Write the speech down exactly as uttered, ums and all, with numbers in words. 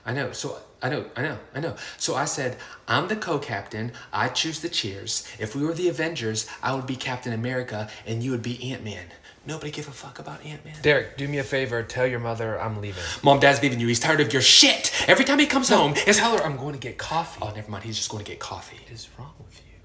I know. So I know, I know, I know. So I said, I'm the co-captain. I choose the cheers. If we were the Avengers, I would be Captain America and you would be Ant-Man. Nobody give a fuck about Ant-Man. Derek, do me a favor. Tell your mother I'm leaving. Mom, Dad's leaving you. He's tired of your shit. Every time he comes home, it's Tell her I'm going to get coffee. Oh, never mind. He's just going to get coffee. What is wrong with you?